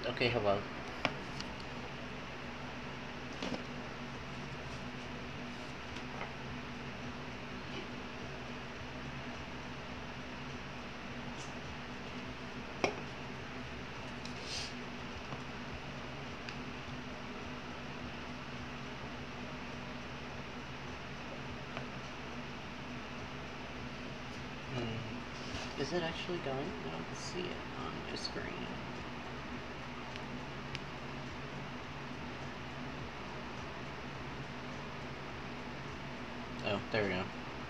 Okay, hello. Is it actually going? I don't see it on my screen. Oh, there we go.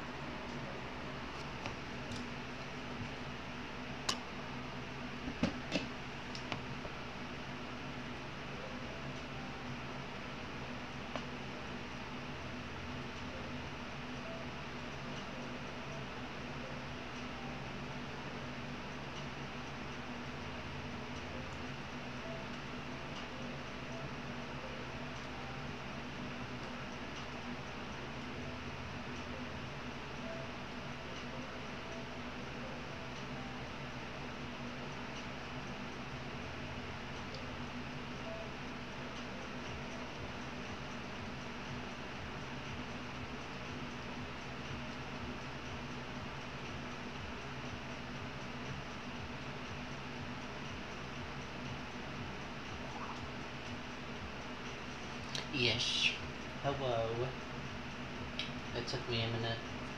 Yes. Hello. It took me a minute.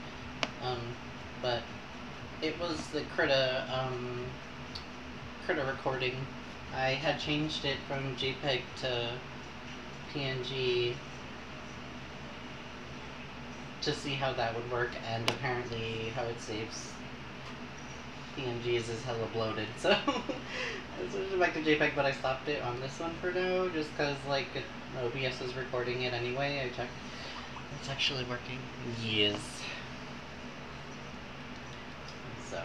But it was the Krita recording. I had changed it from JPEG to PNG to see how that would work, and apparently how it saves PNGs is hella bloated, so I switched it back to JPEG, but I stopped it on this one for now, just because, like, OBS is recording it anyway. I checked. It's actually working. Yes. So.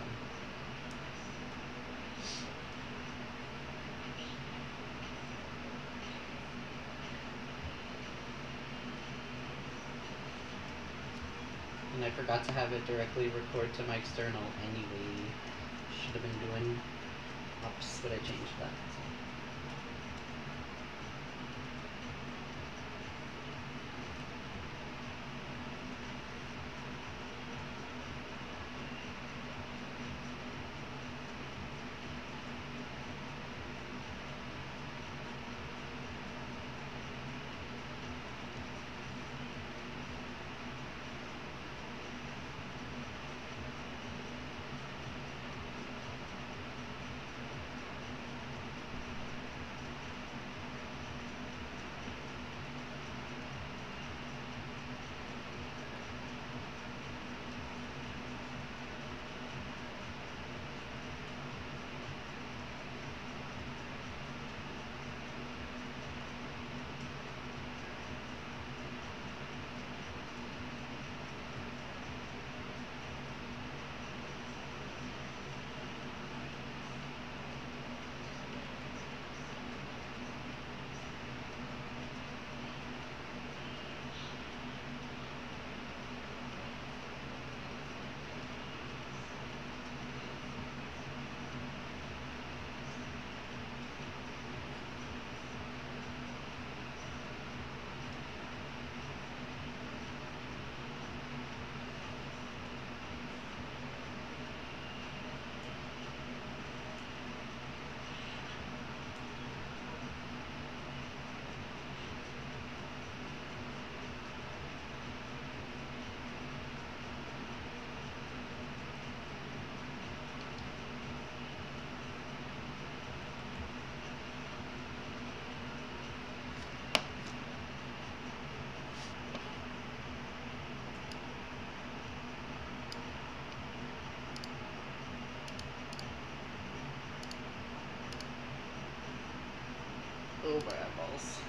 And I forgot to have it directly record to my external anyway. Should have been doing. Oops, but I changed that. So. Oh, my eyeballs.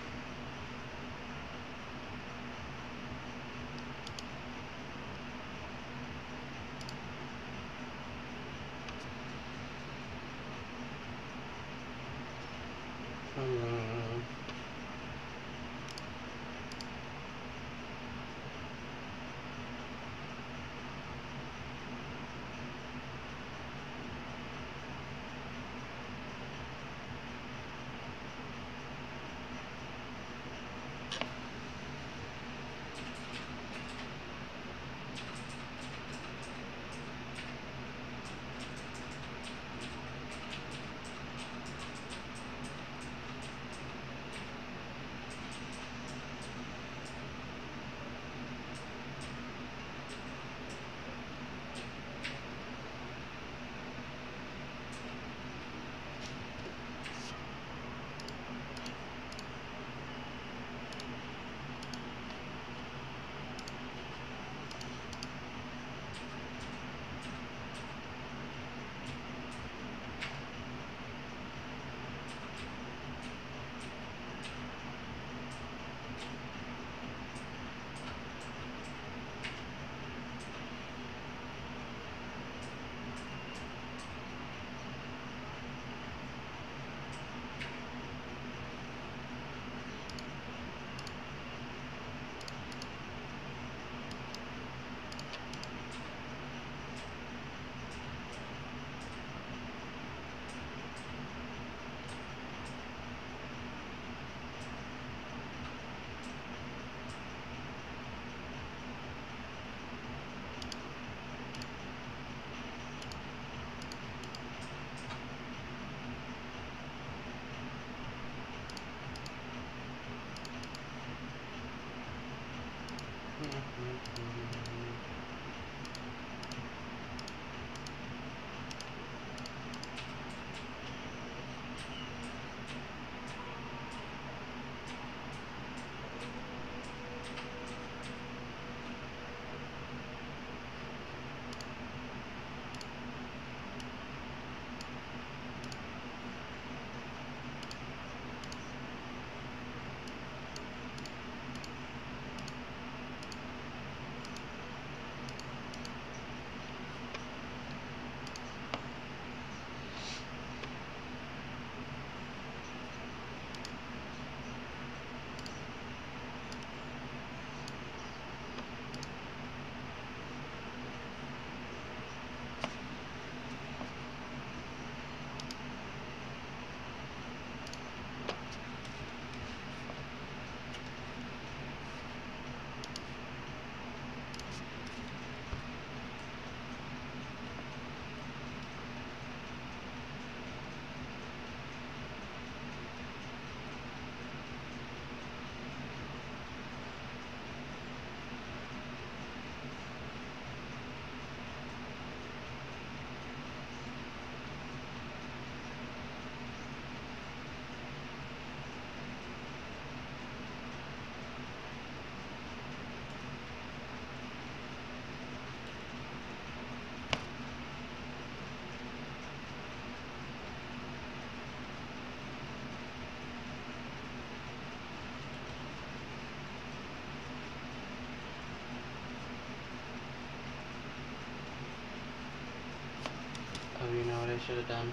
Oh, you know what I should have done?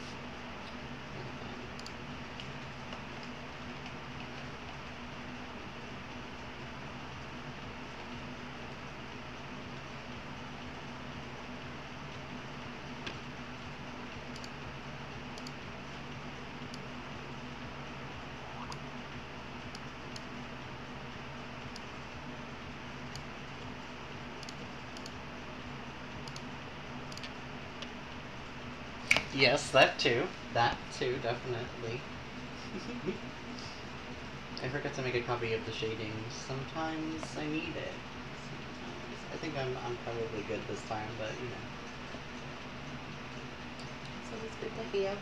Yes, that too. That too, definitely. I forgot to make a copy of the shading. Sometimes I need it. Sometimes. I think I'm probably good this time, but you know. So it's good to hear.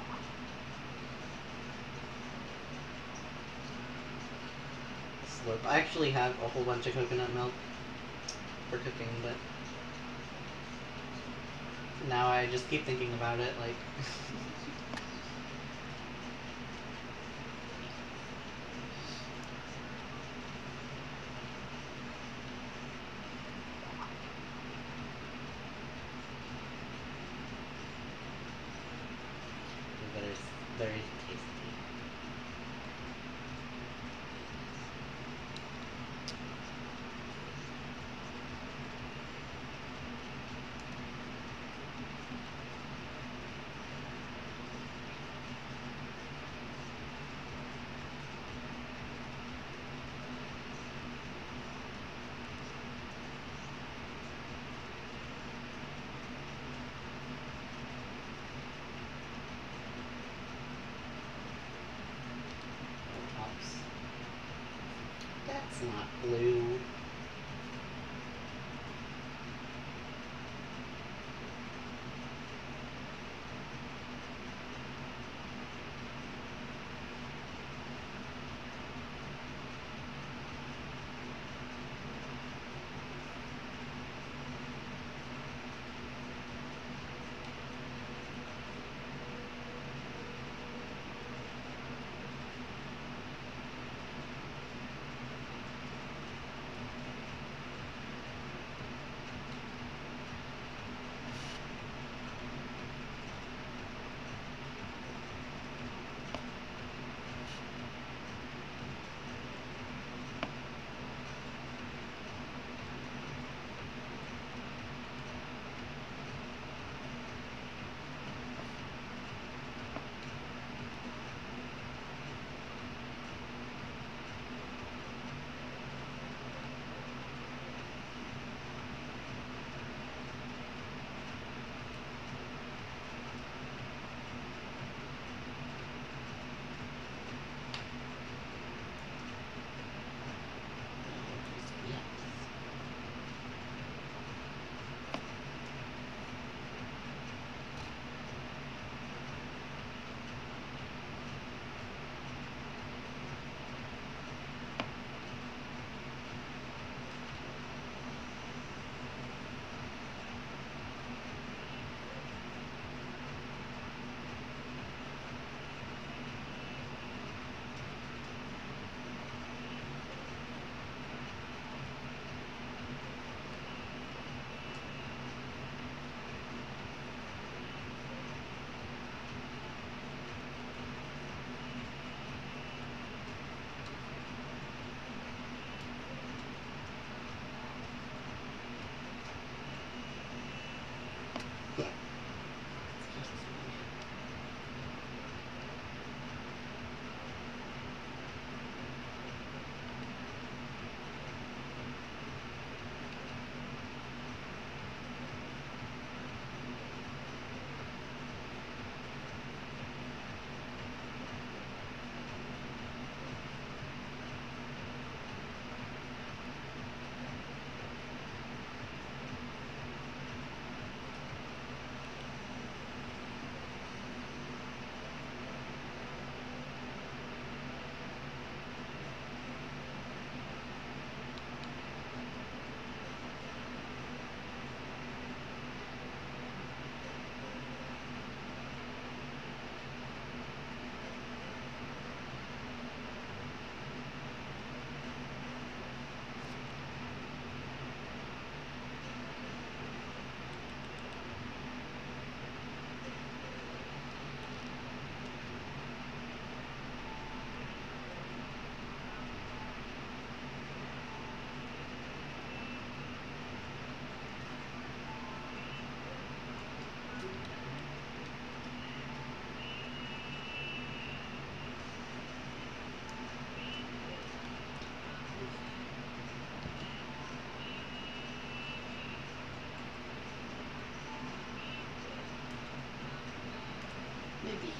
Slurp. I actually have a whole bunch of coconut milk for cooking, but now I just keep thinking about it, like... very, very tasty. Oops. That's not blue.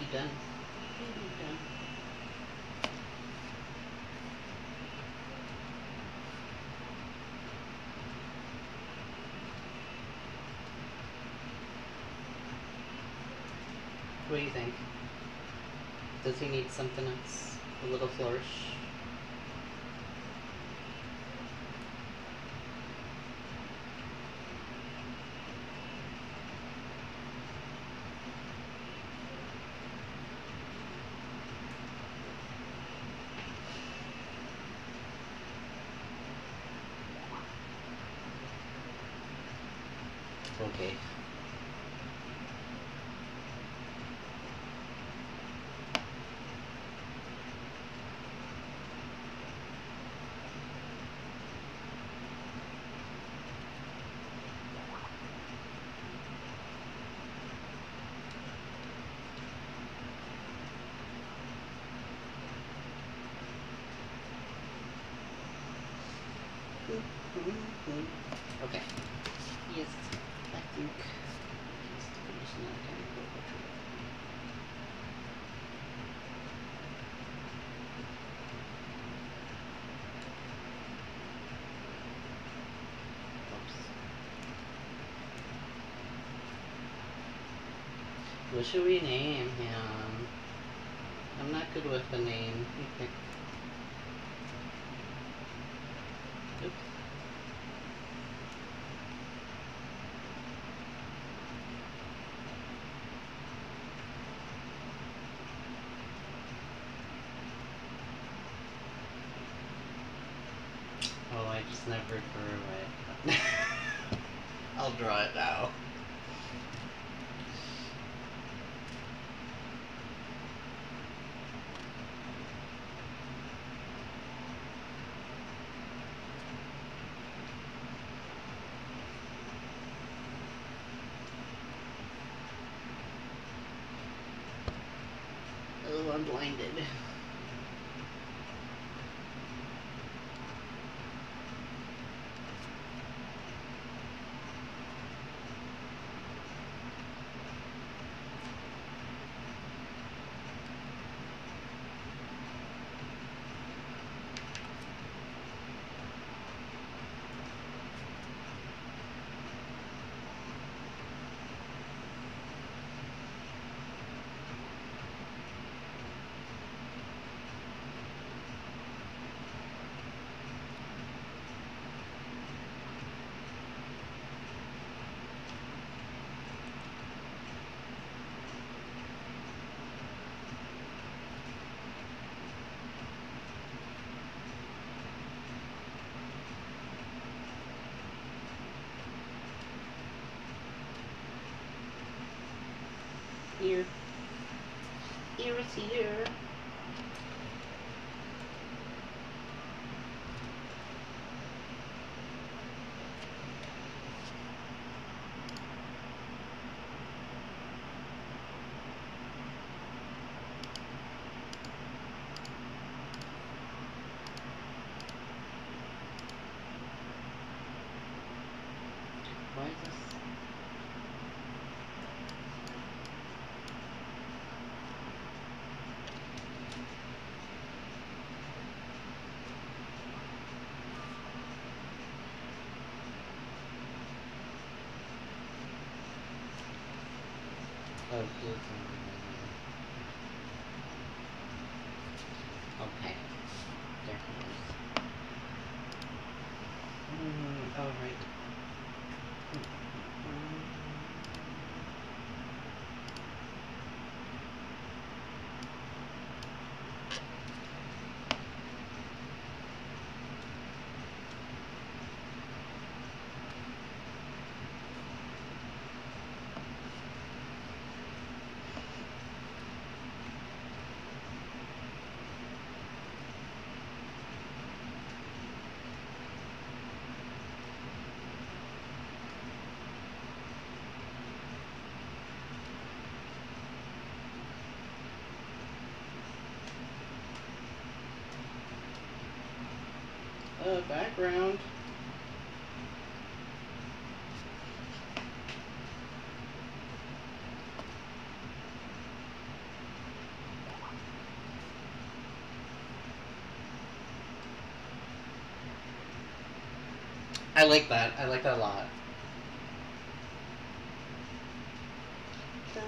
done. Nearly done. What do you think? Does he need something else? A little flourish? Okay. Okay. Yes, I think he's finishing that kind of poetry. Oops. What should we name him? I'm not good with the name. You pick. Oops. Oh, I just never drew it. I'll draw it now. Oh, I'm blinded. Here. Here is here. Why is this? Oh, good. Okay. There he is. Oh, right. Background. I like that. I like that a lot. So...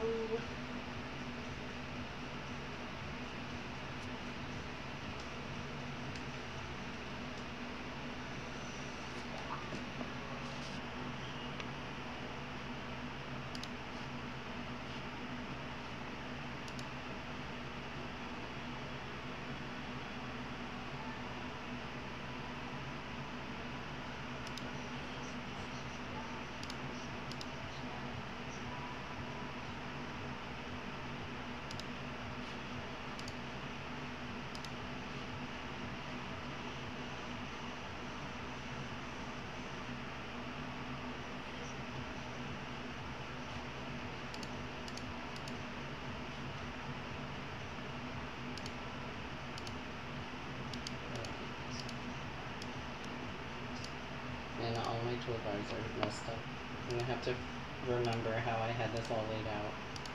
And all my toolbars are messed up. I'm gonna have to remember how I had this all laid out.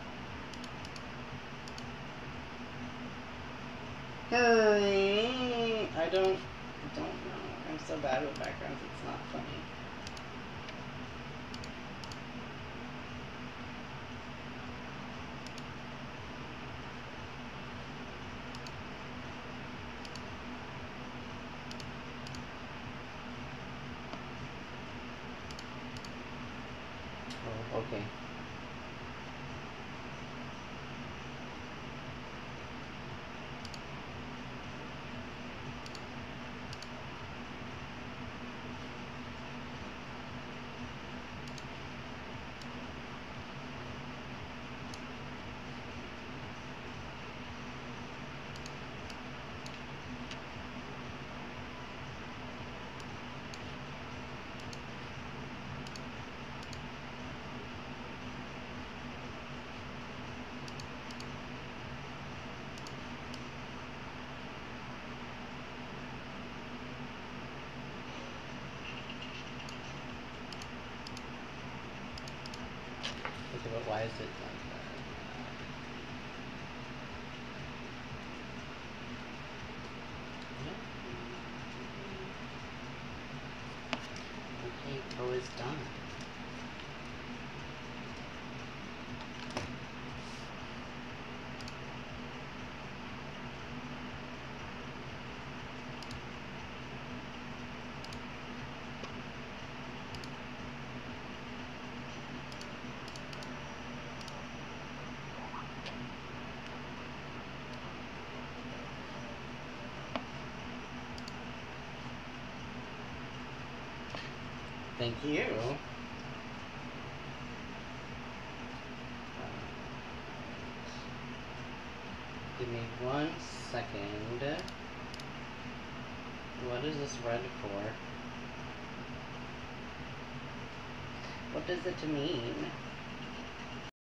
I don't know. I'm so bad with backgrounds, it's not funny. Oh, okay. Okay, but why is it like that? Okay, toe is done. Thank you. Give me 1 second. What is this red for? What does it mean?